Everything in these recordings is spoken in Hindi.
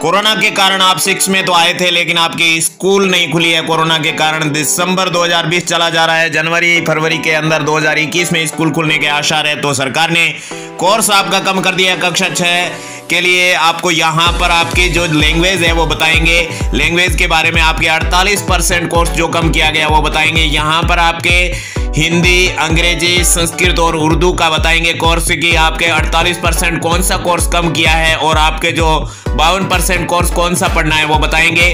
कोरोना के कारण आप 6 में तो आए थे, लेकिन आपकी स्कूल नहीं खुली है कोरोना के कारण। दिसंबर 2020 चला जा रहा है, जनवरी फरवरी के अंदर 2021 में स्कूल खुलने के आसार है। तो सरकार ने कोर्स आपका कम कर दिया कक्षा 6 के लिए। आपको यहाँ पर आपकी जो लैंग्वेज है वो बताएंगे, लैंग्वेज के बारे में आपके 48% कोर्स जो कम किया गया वो बताएंगे। यहाँ पर आपके हिंदी, अंग्रेजी, संस्कृत और उर्दू का बताएंगे कोर्स की आपके 48% कौन सा कोर्स कम किया है, और आपके जो 52% कोर्स कौन सा पढ़ना है वो बताएंगे।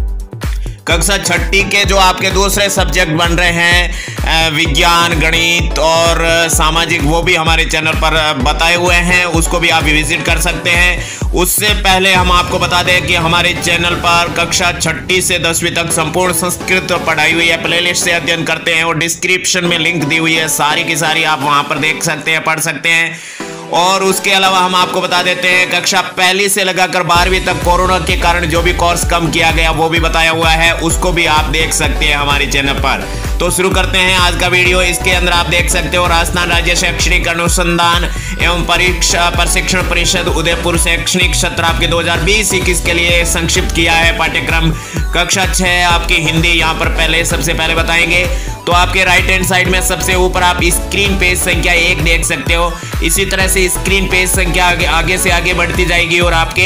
कक्षा 6 के जो आपके दूसरे सब्जेक्ट बन रहे हैं विज्ञान, गणित और सामाजिक, वो भी हमारे चैनल पर बताए हुए हैं, उसको भी आप विजिट कर सकते हैं। उससे पहले हम आपको बता दें कि हमारे चैनल पर कक्षा 6 से 10वीं तक संपूर्ण संस्कृत पढ़ाई हुई है। प्लेलिस्ट से अध्ययन करते हैं और डिस्क्रिप्शन में लिंक दी हुई है, सारी की सारी आप वहां पर देख सकते हैं, पढ़ सकते हैं। और उसके अलावा हम आपको बता देते हैं कक्षा 1 से लगाकर 12वीं तक कोरोना के कारण जो भी कोर्स कम किया गया वो भी बताया हुआ है, उसको भी आप देख सकते हैं हमारे चैनल पर। तो शुरू करते हैं आज का वीडियो। इसके अंदर आप देख सकते हो राजस्थान राज्य शैक्षणिक अनुसंधान एवं परीक्षा प्रशिक्षण परिषद उदयपुर शैक्षणिक सत्र आपके 2020-21 के लिए संक्षिप्त किया है पाठ्यक्रम। कक्षा 6 आपकी हिंदी यहाँ पर सबसे पहले बताएंगे। तो आपके राइट हैंड साइड में सबसे ऊपर आप स्क्रीन पेज संख्या 1 देख सकते हो। इसी तरह से स्क्रीन पेज संख्या आगे से आगे बढ़ती जाएगी और आपके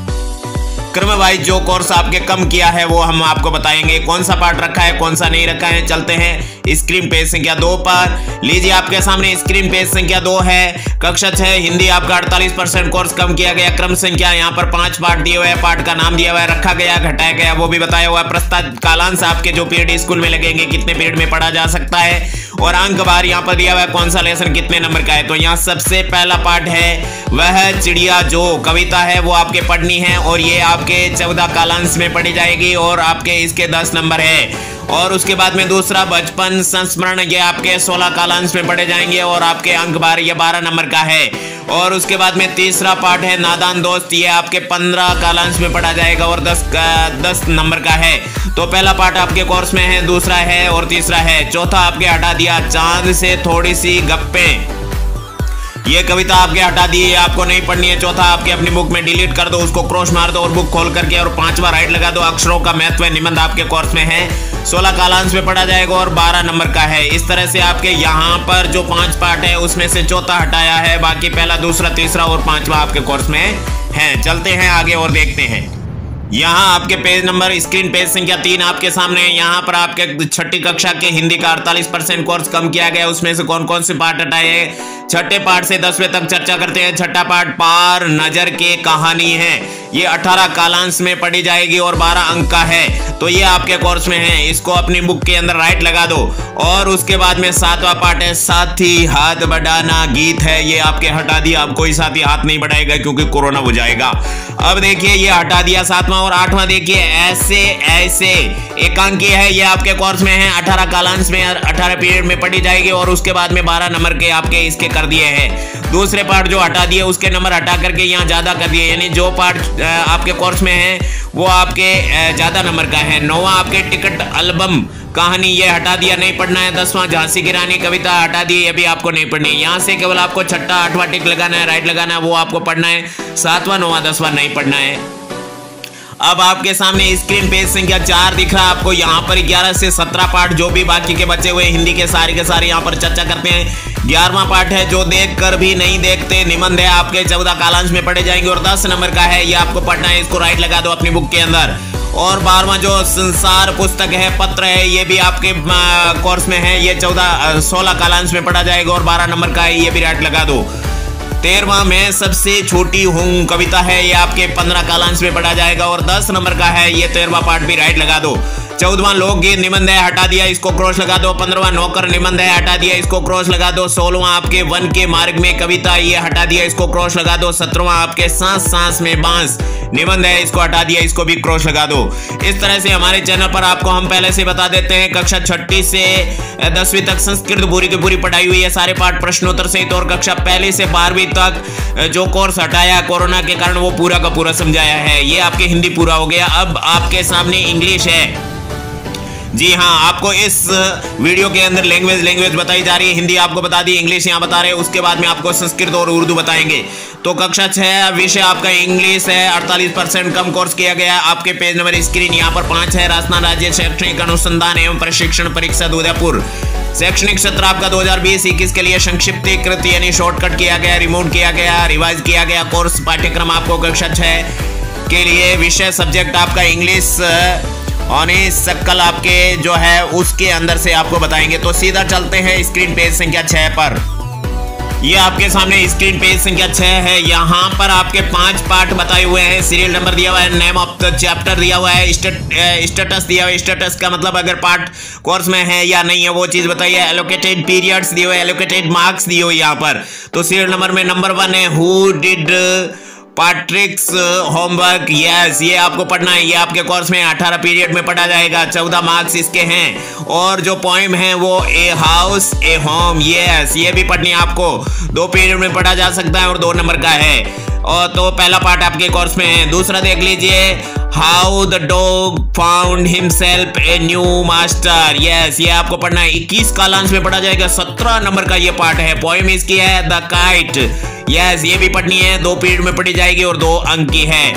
क्रम वाइज जो कोर्स आपके कम किया है वो हम आपको बताएंगे, कौन सा पार्ट रखा है कौन सा नहीं रखा है। चलते हैं स्क्रीन पेज संख्या 2 पर। लीजिए आपके सामने स्क्रीन पेज संख्या 2 है। कक्षा 6 हिंदी आपका 48% कोर्स कम किया गया। क्रम संख्या यहाँ पर 5 पार्ट दिए हुए हैं, पार्ट का नाम दिया हुआ है, रखा गया, घटाया गया वो भी बताया हुआ है। प्रस्तावित कालांश आपके जो पीरियड स्कूल में लगेंगे, कितने पीरियड में पढ़ा जा सकता है, और अंक बार यहाँ पर दिया हुआ है कौन सा लेसन कितने नंबर का है। तो यहाँ सबसे पहला पार्ट है वह चिड़िया जो कविता है वो आपके पढ़नी है, और ये आपके 14 कालांश में पढ़ी जाएगी और आपके इसके 10 नंबर है। और उसके बाद में दूसरा बचपन संस्मरण, ये आपके 16 कालांश में पढ़े जाएंगे और आपके अंक बार ये 12 नंबर का है। और उसके बाद में तीसरा पार्ट है नादान दोस्त, ये आपके 15 कालांश में पढ़ा जाएगा और 10 नंबर का है। तो पहला पार्ट आपके कोर्स में है, दूसरा है और तीसरा है। चौथा आपके हटा दिया चांद से थोड़ी सी गप्पें, ये कविता आपके हटा दी है, आपको नहीं पढ़नी है। चौथा आपके अपनी बुक में डिलीट कर दो, उसको क्रॉस मार दो और बुक खोल करके, और 5वां राइट लगा दो। अक्षरों का महत्व निबंध आपके कोर्स में है, 16 कालांश में पढ़ा जाएगा और 12 नंबर का है। इस तरह से आपके यहाँ पर जो 5 पार्ट है उसमें से चौथा हटाया है, बाकी पहला, दूसरा, तीसरा और 5वां आपके कोर्स में है। चलते हैं आगे और देखते हैं। यहाँ आपके पेज नंबर स्क्रीन पेज संख्या 3 आपके सामने है। यहाँ पर आपके 6ठी कक्षा के हिंदी का 48% कोर्स कम किया गया, उसमें से कौन कौन से पार्ट हटाए हैं। 6ठे पार्ट से 10वें तक चर्चा करते हैं। 6ठा पार्ट पार नजर के कहानी है, ये 18 कालांश में पढ़ी जाएगी और 12 अंक का है। तो ये आपके कोर्स में है, इसको अपनी बुक के अंदर राइट लगा दो। और उसके बाद में 7वां पार्ट है साथी हाथ बढ़ाना गीत है, ये आपके हटा दिया, अब कोई साथी हाथ नहीं बढ़ाएगा क्योंकि कोरोना हो जाएगा। अब देखिए ये हटा दिया 7वां। और 8वां देखिए ऐसे ऐसे एकांकी है, ये आपके कोर्स में है, 18 कालांश में 18 पीरियड में पढ़ी जाएगी और उसके बाद में 12 नंबर के आपके इसके कर दिए हैं। दूसरे पार्ट जो हटा दिए उसके नंबर हटा करके यहाँ ज्यादा कर दिए, यानी जो पार्ट आपके कोर्स में है वो आपके ज्यादा नंबर का है। 9वां आपके टिकट एल्बम कहानी, ये हटा दिया, नहीं पढ़ना है। 10वां झांसी की रानी कविता हटा दी, ये भी आपको नहीं पढ़नी है। यहाँ से केवल आपको 6ठा 8वां टिक लगाना है, राइट लगाना है, वो आपको पढ़ना है। 7वां 9वां 10वां नहीं पढ़ना है। अब आपके सामने स्क्रीन पेज संख्या 4 दिख रहा है आपको। यहाँ पर 11 से 17 पार्ट जो भी बाकी के बचे हुए हिंदी के सारे यहाँ पर चर्चा करते हैं। 11वां पार्ट है जो देख कर भी नहीं देखते निबंध है, आपके 14 कालांश में पढ़े जाएंगे और 10 नंबर का है, ये आपको पढ़ना है, इसको राइट लगा दो अपनी बुक के अंदर। और 12वां जो संसार पुस्तक है, पत्र है, ये भी आपके कोर्स में है, ये 16 कालांश में पढ़ा जाएगा और 12 नंबर का है, ये भी राइट लगा दो। 13वां मैं सबसे छोटी हूँ कविता है, ये आपके 15 कालांश में पढ़ा जाएगा और 10 नंबर का है, ये 13वां पार्ट भी राइट लगा दो। 14वां लोकगीत निबंध है, हटा दिया, इसको क्रॉस लगा दो। 15वां नौकर निबंध है, हटा दिया, इसको क्रॉस लगा दो। 16वां आपके वन के मार्ग में कविता, ये हटा दिया, इसको क्रॉस लगा दो। 17वां आपके सांस सांस में बांस निबंध है, इसको हटा दिया, इसको भी क्रॉस लगा दो। इस तरह से हमारे चैनल पर आपको हम पहले से बता देते हैं कक्षा 6 से 10वीं तक संस्कृत पूरी की पूरी पढ़ाई हुई है, सारे पाठ प्रश्नोत्तर सहित। और कक्षा 1 से 12वीं तक जो कोर्स हटाया कोरोना के कारण वो पूरा का पूरा समझाया है। ये आपके हिंदी पूरा हो गया। अब आपके सामने इंग्लिश है। जी हाँ, आपको इस वीडियो के अंदर लैंग्वेज बताई जा रही है। हिंदी आपको बता दी, इंग्लिश यहाँ बता रहे हैं, उसके बाद में आपको संस्कृत और उर्दू बताएंगे। तो कक्षा 6 विषय आपका इंग्लिश है। 48% कम कोर्स किया गया। आपके पेज नंबर स्क्रीन यहाँ पर 5 है। राजस्थान राज्य शैक्षणिक अनुसंधान एवं प्रशिक्षण परिषद उदयपुर शैक्षणिक सत्र आपका 2020-21 के लिए संक्षिप्तीकृत यानी शॉर्टकट किया गया, रिमूव किया गया, रिवाइज किया गया कोर्स पाठ्यक्रम आपको कक्षा 6 के लिए विषय सब्जेक्ट आपका इंग्लिश ऑनर्स सकल आपके जो है उसके अंदर से आपको बताएंगे। तो सीधा चलते हैं स्क्रीन पेज संख्या 6 पर। ये आपके सामने स्क्रीन पेज संख्या 6 है। यहाँ पर आपके 5 पार्ट बताए हुए हैं। सीरियल नंबर दिया हुआ है, नेम ऑफ द चैप्टर दिया हुआ है, स्टेटस दिया हुआ है। स्टेटस का मतलब अगर पार्ट कोर्स में है या नहीं है वो चीज बताइए। एलोकेटेड पीरियड्स दिए हुए, एलोकेटेड मार्क्स दिए हुए यहाँ पर। तो सीरियल नंबर में नंबर 1 है, who did Patrick's homework. Yes, ये आपको पढ़ना है। ये आपके कोर्स में 18 पीरियड में पढ़ा जाएगा। 14 मार्क्स इसके हैं। और जो पोएम है वो a house a home, yes, ये भी पढ़नी है आपको। 2 पीरियड में पढ़ा जा सकता है और 2 नंबर का है। और तो पहला पार्ट आपके कोर्स में है। दूसरा देख लीजिए, how the dog found himself a new master. Yes, ये आपको पढ़ना है। 21 कालांश में पढ़ा जाएगा। 17 नंबर का ये पार्ट है। पोएम इसकी है द काइट। यस, ये भी पढ़नी है। 2 पीरियड में पढ़ी जाएगी और 2 अंक की है।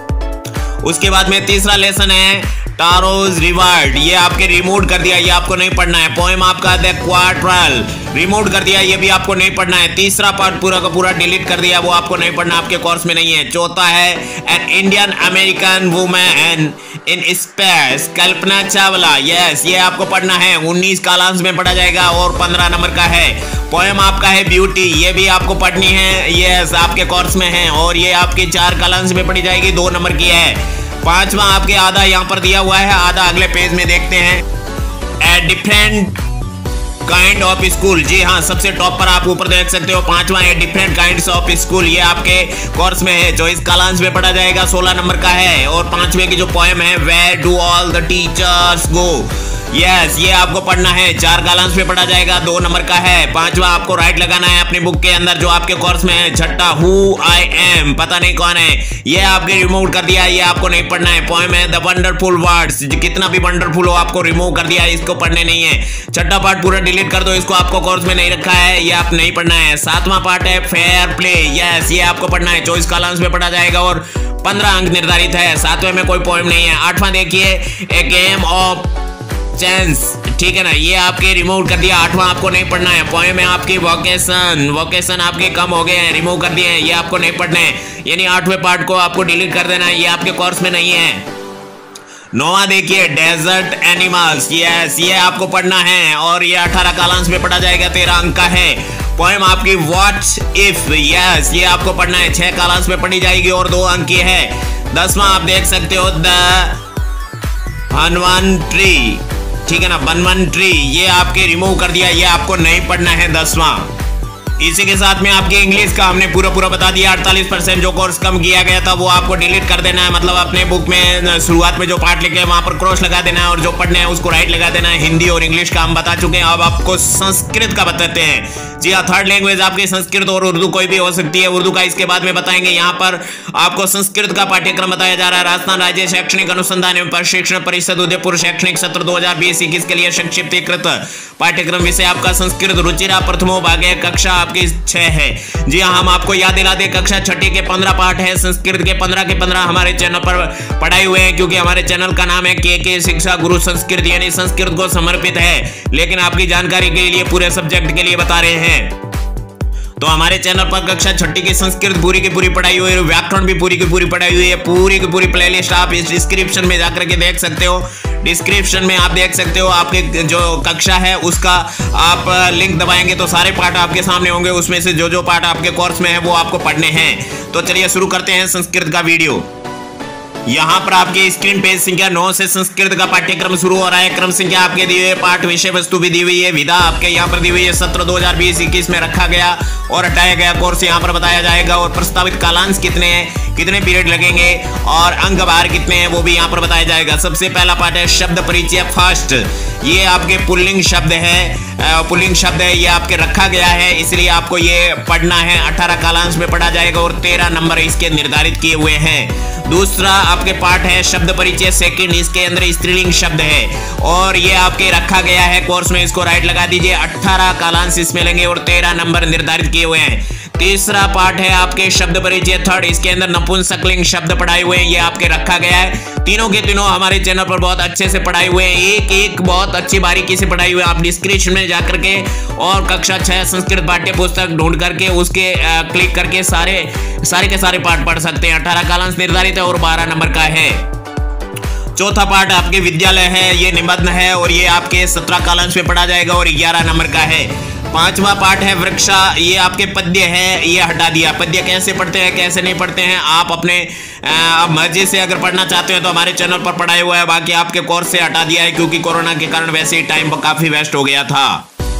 उसके बाद में तीसरा लेसन है टारोज रिवार्ड। ये आपके रिमूव कर दिया, ये आपको नहीं पढ़ना है। पोएम आपका द क्वार्टरल, रिमूव कर दिया, ये भी आपको नहीं पढ़ना है। तीसरा पार्ट पूरा का पूरा डिलीट कर दिया, वो आपको नहीं पढ़ना, आपके कोर्स में नहीं है। चौथा है an Indian American women in space, Kalpana Chawla. Yes, ये आपको पढ़ना है। 19 कालांश में पढ़ा जाएगा और 15 नंबर का है। पोएम आपका है ब्यूटी, ये भी आपको पढ़नी है। यस, आपके कोर्स में है और ये आपके 4 कालांश में पढ़ी जाएगी। 2 नंबर की है। 5वां आपके आधा यहाँ पर दिया हुआ है, आधा अगले पेज में देखते हैं। A different kind of school. जी हाँ, सबसे टॉप पर आप ऊपर देख सकते हो 5वां है डिफरेंट काइंड्स ऑफ स्कूल। ये आपके कोर्स में है। 24 कालांश में पढ़ा जाएगा। 16 नंबर का है। और 5वें की जो पोएम है where do all the teachers go. Yes, ये आपको पढ़ना है। 4 कालांश में पढ़ा जाएगा। 2 नंबर का है। 5वां आपको राइट लगाना है अपनी बुक के अंदर जो आपके कोर्स में है। 6ठा हु आई एम, पता नहीं कौन है, ये आपके रिमूव कर दिया, ये आपको नहीं पढ़ना है। पोएम है द वंडरफुल वर्ड्स, कितना भी वंडरफुल हो आपको रिमूव कर दिया, इसको पढ़ने नहीं है। 6ठा पार्ट पूरा डिलीट कर दो, इसको आपको कोर्स में नहीं रखा है, ये आप नहीं पढ़ना है। 7वां पार्ट है फेयर प्ले। यस, ये आपको पढ़ना है। 24 कालांश में पढ़ा जाएगा और 15 अंक निर्धारित है। 7वें में कोई पोएम नहीं है। 8वां देखिए ए गेम ऑफ चांस, ठीक है ना, ये आपके रिमूव कर दिया। 8वां आपको नहीं पढ़ना है। पोएम में आपकी वोकेशन आपके कम हो गए हैं, रिमूव कर दिए हैं, ये आपको नहीं पढ़ना है। यानी 8वें पार्ट को आपको डिलीट कर देना है, ये आपके कोर्स में नहीं है। 9वां देखिए डेजर्ट एनिमल्स। यस, ये आपको पढ़ना है और ये 18 कालांश में पढ़ा जाएगा। 13 अंक का है। पोएम आपकी व्हाट इफ। यस, ये आपको पढ़ना है। 6 कालांश में पढ़ी जाएगी और 2 अंक की है। 10वां आप देख सकते हो द हनुमान ट्री, ठीक है ना, बनवन ट्री, ये आपके रिमूव कर दिया, ये आपको नहीं पढ़ना है। 10वां। इसी के साथ में आपके इंग्लिश का हमने पूरा बता दिया। 48% जो कोर्स कम किया गया था वो आपको डिलीट कर देना है। मतलब अपने बुक में शुरुआत में जो पार्ट लिखे हैं वहां पर क्रॉस लगा देना है और जो पढ़ने हैं उसको राइट लगा देना है। हिंदी और इंग्लिश का हम बता चुके हैं। अब आपको संस्कृत का बताते हैं। जी हाँ, 3rd लैंग्वेज आपकी संस्कृत और उर्दू कोई भी हो सकती है। उर्दू का इसके बाद में बताएंगे। यहाँ पर आपको संस्कृत का पाठ्यक्रम बताया जा रहा है। राजस्थान राज्य शैक्षणिक अनुसंधान एवं प्रशिक्षण परिषद उदयपुर शैक्षणिक सत्र 2020-21 के लिए संक्षिप्तीकृत पाठ्यक्रम विषय आपका संस्कृत रुचिरा प्रथमो भागे, कक्षा आपकी 6 है। जी हाँ, हम आपको याद दिला दे कक्षा 6 के 15 पाठ है। संस्कृत के 15 के 15 हमारे चैनल पर पढ़ाए हुए हैं, क्योंकि हमारे चैनल का नाम है के शिक्षा गुरु संस्कृत, यानी संस्कृत को समर्पित है। लेकिन आपकी जानकारी के लिए पूरे सब्जेक्ट के लिए बता रहे हैं। तो हमारे चैनल पर कक्षा 6 की संस्कृत पूरी की पूरी पढ़ाई हुई है। व्याकरण भी पूरी की पूरी पढ़ाई हुई है। पूरी की पूरी प्लेलिस्ट आप इस डिस्क्रिप्शन में जाकर के देख सकते हो। डिस्क्रिप्शन में आप देख सकते हो आपके जो कक्षा है उसका आप लिंक दबाएंगे तो सारे पार्ट आपके सामने होंगे। उसमें से जो पार्ट आपके कोर्स में है वो आपको पढ़ने हैं। तो चलिए शुरू करते हैं संस्कृत का वीडियो। यहाँ पर आपके स्क्रीन पेज संख्या 9 से संस्कृत का पाठ्यक्रम शुरू हो रहा है। क्रम संख्या आपके दी हुई है, पाठ विषय वस्तु भी दी हुई है, विधा आपके यहाँ पर दी हुई है। सत्र 2020-21 में रखा गया और हटाया गया कोर्स यहाँ पर बताया जाएगा। और प्रस्तावित कालांश कितने हैं, कितने पीरियड लगेंगे और अंक भार कितने हैं वो भी यहाँ पर बताया जाएगा। सबसे पहला पाठ है शब्द परिचय फर्स्ट। ये आपके पुल्लिंग शब्द है पुल्लिंग शब्द है, ये आपके रखा गया है, इसलिए आपको ये पढ़ना है। 18 कालांश में पढ़ा जाएगा और 13 नंबर इसके निर्धारित किए हुए हैं। दूसरा आपके पाठ है शब्द परिचय सेकंड, इसके अंदर स्त्रीलिंग शब्द है और ये आपके रखा गया है कोर्स में, इसको राइट लगा दीजिए। 18 कालांश इसमें लेंगे और 13 नंबर निर्धारित किए हुए हैं। तीसरा पाठ है आपके शब्द परिचय थर्ड, इसके अंदर नपुंसकलिंग शब्द पढ़ाए हुए हैं, ये आपके रखा गया है। तीनों के तीनों हमारे चैनल पर बहुत अच्छे से पढ़ाए हुए हैं, एक एक बहुत अच्छी बारीकी से पढ़ाई हुए हैं। आप डिस्क्रिप्शन में जाकर के और कक्षा 6 संस्कृत पाठ्य पुस्तक ढूंढ करके उसके क्लिक करके सारे के सारे पाठ पढ़ सकते हैं। 18 कालांश निर्धारित है और 12 नंबर का है। चौथा पाठ आपके विद्यालय है, ये निबंध है और ये आपके 17 कालांश में पढ़ा जाएगा और 11 नंबर का है। पांचवा पाठ है वृक्षा, ये आपके पद्य है, ये हटा दिया। पद्य कैसे पढ़ते हैं कैसे नहीं पढ़ते हैं आप अपने मर्जी से अगर पढ़ना चाहते हैं तो हमारे चैनल पर पढ़ाया हुआ है, बाकी आपके कोर्स से हटा दिया है क्योंकि कोरोना के कारण वैसे ही टाइम काफी वेस्ट हो गया था।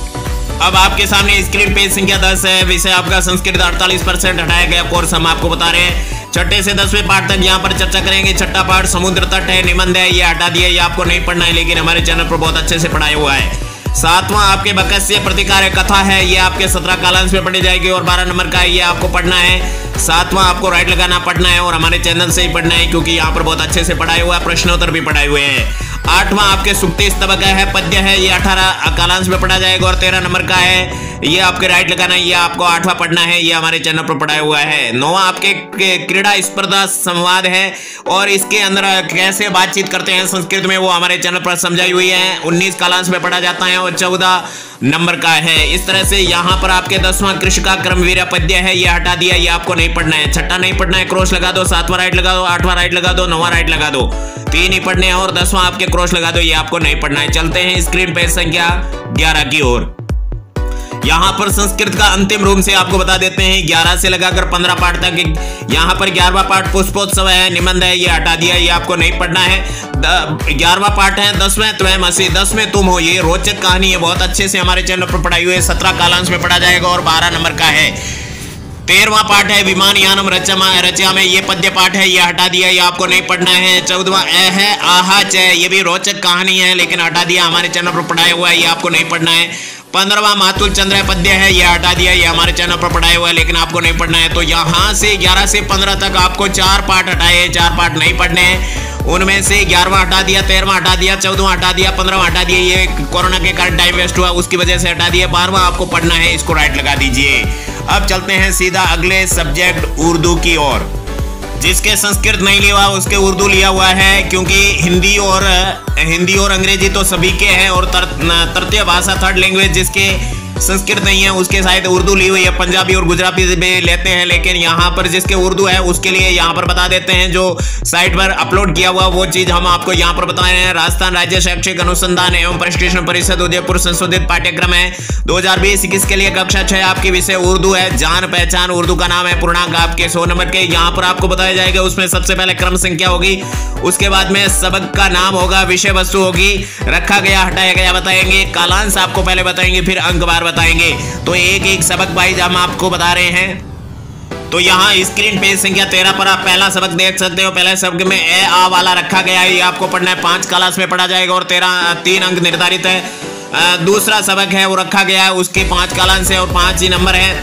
अब आपके सामने स्क्रीन पेज संख्या 10 है, विषय आपका संस्कृत 48% हटाया गया कोर्स हम आपको बता रहे हैं। छठे से 10वें पाठ तक यहाँ पर चर्चा करेंगे। छठा पाठ समुद्र तट है, निबंध है, ये हटा दिया, ये आपको नहीं पढ़ना है लेकिन हमारे चैनल पर बहुत अच्छे से पढ़ाया हुआ है। सातवां आपके बकस्य प्रतिकार कथा है, ये आपके 17 कालांश में पढ़ी जाएगी और 12 नंबर का है, ये आपको पढ़ना है। सातवां आपको राइट लगाना पढ़ना है और हमारे चैनल से ही पढ़ना है क्योंकि यहाँ पर बहुत अच्छे से पढ़ाया हुआ है, प्रश्नोत्तर भी पढ़ाए हुए हैं। आठवां आपके सुक्ति स्तबक है, पद्य है, ये 18 कालांश में पढ़ा जाएगा और 13 नंबर का है, ये आपके राइट लगाना है, ये आपको 8वां पढ़ना है, ये हमारे चैनल पर पढ़ाया हुआ है। 9वां आपके क्रीड़ा स्पर्धा संवाद है और इसके अंदर कैसे बातचीत करते हैं संस्कृत में वो हमारे चैनल पर समझाई हुई है। 19 कालांश में पढ़ा जाता है और 14 नंबर का है। इस तरह से यहाँ पर आपके 10वां कृषिका क्रमवीर पद्य है, ये हटा दिया, ये आपको नहीं पढ़ना है। छठा नहीं पढ़ना है, क्रॉस लगा दो। 7वां राइट लगा दो, 8वां राइट लगा दो, 9वां राइट लगा दो। 3 ही पढ़ने हैं और 10वां आपके क्रॉस लगा दो, ये आपको नहीं पढ़ना है। चलते हैं स्क्रीन पेज संख्या 11 की ओर। यहाँ पर संस्कृत का अंतिम रूप से आपको बता देते हैं 11 से लगाकर 15 पाठ तक। यहाँ पर 11वां पाठ पुष्पोत्सव है, निबंध है, ये हटा दिया, ये आपको नहीं पढ़ना है। 11वां पाठ है 10वें त्वमसि, 10 में तुम हो, ये रोचक कहानी है, बहुत अच्छे से हमारे चैनल पर पढ़ाई हुई है। 17 कालांश में पढ़ा जाएगा और 12 नंबर का है। 13वां पाठ है विमान यानम रचा में, ये पद्य पाठ है, ये हटा दिया, ये आपको नहीं पढ़ना है। 14वां है आहा च, ये भी रोचक कहानी है लेकिन हटा दिया, हमारे चैनल पर पढ़ाया हुआ है, ये आपको नहीं पढ़ना है। 15वां मातुल चंद्र पद्य है, ये हटा दिया, ये हमारे चैनल पर पढ़ाया हुआ है लेकिन आपको नहीं पढ़ना है। तो यहाँ से 11 से 15 तक आपको 4 पाठ हटाए, 4 पाठ नहीं पढ़ने हैं। उनमें से 11वां हटा दिया, 13वां हटा दिया, 14वां हटा दिया, 15वां हटा दिया, ये कोरोना के कारण टाइम वेस्ट हुआ उसकी वजह से हटा दिया। 12वां आपको पढ़ना है, इसको राइट लगा दीजिए। अब चलते हैं सीधा अगले सब्जेक्ट उर्दू की ओर। जिसके संस्कृत नहीं लिया हुआ उसके उर्दू लिया हुआ है क्योंकि हिंदी और अंग्रेजी तो सभी के हैं और तृतीय भाषा थर्ड लैंग्वेज जिसके संस्कृत नहीं है उसके शायद उर्दू ली हुई है। पंजाबी और गुजराती में लेते हैं लेकिन यहाँ पर जिसके उर्दू है उसके लिए यहाँ पर बता देते हैं, जो साइट पर अपलोड किया हुआ वो चीज हम आपको यहाँ पर बताए हैं। राजस्थान राज्य शैक्षिक अनुसंधान एवं प्रशिक्षण परिषद उदयपुर संशोधित पाठ्यक्रम है 2020-21 के लिए कक्षा 6 आपकी विषय उर्दू है। जान पहचान उर्दू का नाम है, पूर्णांक आपके 100 नंबर के यहाँ पर आपको बताया जाएगा। उसमें सबसे पहले क्रम संख्या होगी, उसके बाद में सबक का नाम होगा, विषय वस्तु होगी, रखा गया हटाया गया बताएंगे, कालांश आपको पहले बताएंगे, फिर अंकवार बताएंगे। तो एक एक सबक वाइज हम आपको बता रहे हैं। तो यहाँ स्क्रीन पेज संख्या 13 पर आप पहला सबक देख सकते हो। पहले सबक में ए आ वाला रखा गया है, ये आपको पढ़ना है, 5 क्लास में पढ़ा जाएगा और 3 अंक निर्धारित है। दूसरा सबक है वो रखा गया है, उसके 5 कालांश है और 5 ही नंबर है।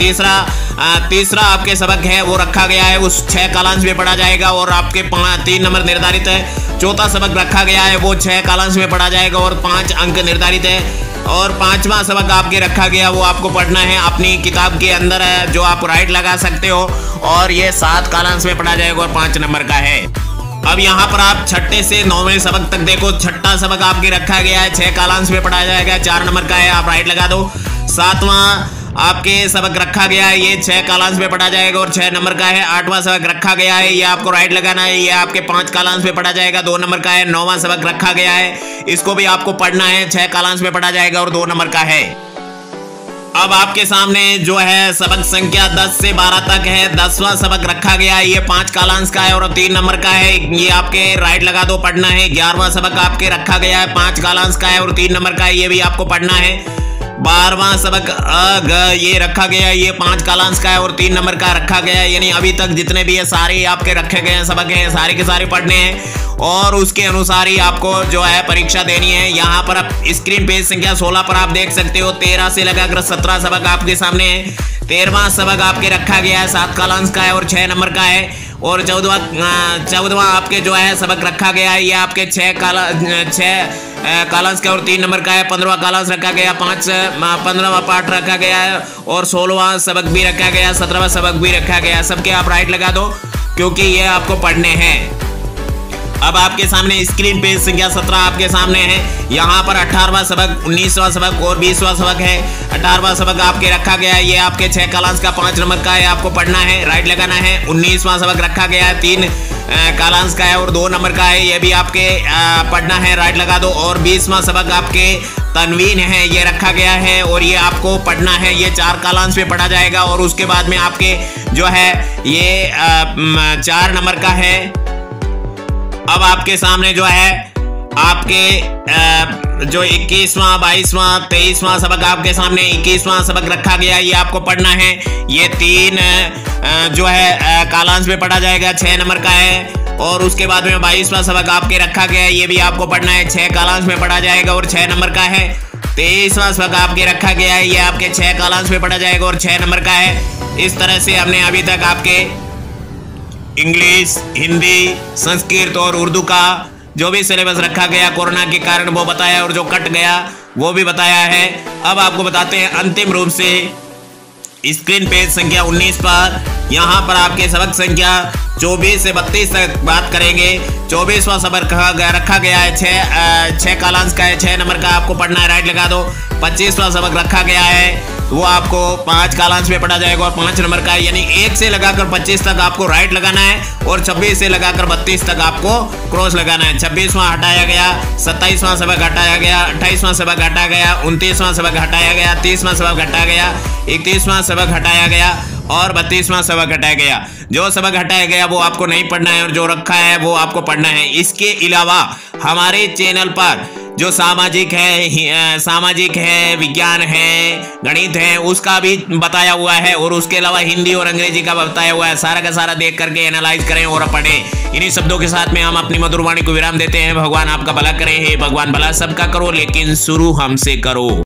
तीसरा आपके सबक है वो रखा गया है, उस 6 कालांश में पढ़ा जाएगा और आपके 3 नंबर निर्धारित है। चौथा सबक रखा गया है वो 6 कालांश में पढ़ा जाएगा और 5 अंक निर्धारित है। और 5वां सबक आपके रखा गया वो आपको पढ़ना है, अपनी किताब के अंदर है जो आप राइट लगा सकते हो और ये 7 कालांश में पढ़ा जाएगा और 5 नंबर का है। अब यहाँ पर आप 6ठे से 9वें सबक तक देखो। 6ठा सबक आपके रखा गया है, 6 कालांश में पढ़ा जाएगा, 4 नंबर का है, आप राइट लगा दो। 7वां आपके सबक रखा गया है, ये 6 कालांश में पढ़ा जाएगा और 6 नंबर का है। 8वां सबक रखा गया है, ये आपको राइट लगाना है, ये आपके 5 कालांश में पढ़ा जाएगा, 2 नंबर का है। 9वां सबक रखा गया है, इसको भी आपको पढ़ना है, 6 कालांश में पढ़ा जाएगा और 2 नंबर का है। अब आपके सामने जो है सबक संख्या 10 से 12 तक है। 10वां सबक रखा गया है, ये 5 कालांश का है और 3 नंबर का है, ये आपके राइट लगा दो, पढ़ना है। 11वां सबक आपके रखा गया है, 5 कालांश का है और 3 नंबर का है, ये भी आपको पढ़ना है। 12वां सबक अ ग ये रखा गया, ये 5 कालांश का है और 3 नंबर का रखा गया है। यानी अभी तक जितने भी ये सारे आपके रखे गए हैं सबक हैं, सारे के सारे पढ़ने हैं और उसके अनुसार ही आपको जो है परीक्षा देनी है। यहाँ पर आप स्क्रीन पेज संख्या 16 पर आप देख सकते हो 13 से लगाकर 17 सबक आपके सामने है। 13वां सबक आपके रखा गया है, 7 कालांश का है और 6 नंबर का है। और 14वां आपके जो है सबक रखा गया है, ये आपके 6 कालांश का और 3 नंबर का है। 15वां कालांश रखा गया, 15वां पार्ट रखा गया है और 16वां सबक भी रखा गया, 17वां सबक भी रखा गया। सबके आप राइट लगा दो क्योंकि ये आपको पढ़ने हैं। अब आपके सामने स्क्रीन पेज संख्या 17 आपके सामने है। यहाँ पर 18वां सबक, 19वां सबक और 20वां सबक है। 18वां सबक आपके रखा गया है, ये आपके 6 कालांश का 5 नंबर का है, आपको पढ़ना है, राइट लगाना है। 19वां सबक रखा गया है, 3 कालांश का है और 2 नंबर का है, ये भी आपके पढ़ना है, राइट लगा दो। और 20वां सबक आपके तनवीन है, ये रखा गया है और ये आपको पढ़ना है, ये 4 कालांश में पढ़ा जाएगा और उसके बाद में आपके जो है ये 4 नंबर का है। अब आपके सामने जो है आपके जो 21वां, 22वां, 23वां सबक आपके सामने 21वां सबक रखा गया है, ये आपको पढ़ना है। ये 3 जो है कालांश में पढ़ा जाएगा, 6 नंबर का है। और उसके बाद में 22वां सबक आपके रखा गया है, ये भी आपको पढ़ना है, 6 कालांश में पढ़ा जाएगा और 6 नंबर का है। 23वां सबक आपके रखा गया है, ये आपके 6 कालांश में पढ़ा जाएगा और 6 नंबर का है। इस तरह से हमने अभी तक आपके इंग्लिश, हिंदी, संस्कृत और उर्दू का जो भी सिलेबस रखा गया कोरोना के कारण वो बताया और जो कट गया वो भी बताया है। अब आपको बताते हैं अंतिम रूप से स्क्रीन पेज संख्या 19 पर। यहाँ पर आपके सबक संख्या 24 से 32 तक बात करेंगे। 24वां सबक रखा गया है, 6 कालांश का है, 6 नंबर का आपको पढ़ना है, राइट लगा दो। 25वां सबक रखा गया है, वो आपको 5 कालांश में पढ़ा जाएगा और 5 नंबर का है, यानी 1 से लगाकर 25 तक आपको राइट लगाना है और 26 से लगाकर 32 तक आपको क्रॉस लगाना है। 26वां हटाया गया, 27वां सबक हटाया गया, 28वां सबक हटाया गया, 29वां सबक हटाया गया, 30वां सबक हटाया गया, 31वां सबक हटाया गया और 32वां सबक हटाया गया। जो सबक हटाया गया वो आपको नहीं पढ़ना है और जो रखा है वो आपको पढ़ना है। इसके अलावा हमारे चैनल पर जो सामाजिक है, विज्ञान है, गणित है, उसका भी बताया हुआ है और उसके अलावा हिंदी और अंग्रेजी का बताया हुआ है। सारा का सारा देख करके एनालाइज करें और पढ़ें। इन्हीं शब्दों के साथ में हम अपनी मधुर वाणी को विराम देते हैं। भगवान आपका भला करे। हे भगवान भला सबका करो, लेकिन शुरू हमसे करो।